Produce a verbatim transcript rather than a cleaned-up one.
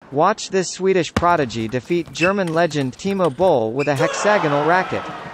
Watch this Swedish prodigy defeat German legend Timo Boll with a hexagonal racket.